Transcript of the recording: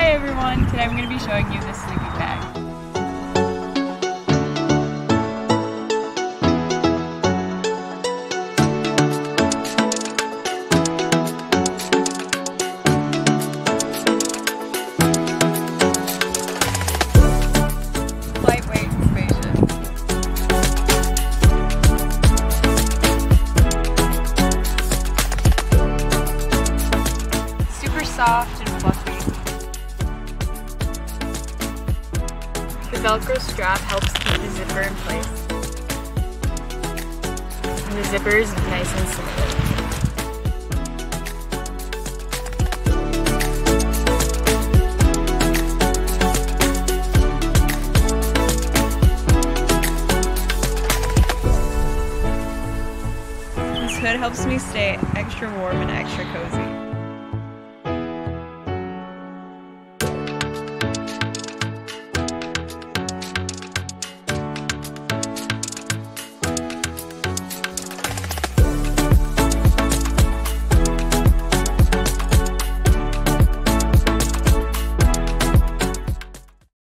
Hey everyone, today I'm going to be showing you this sleeping bag. Lightweight and spacious. Super soft and fluffy. The Velcro strap helps keep the zipper in place. And the zipper is nice and smooth. This hood helps me stay extra warm and extra cozy.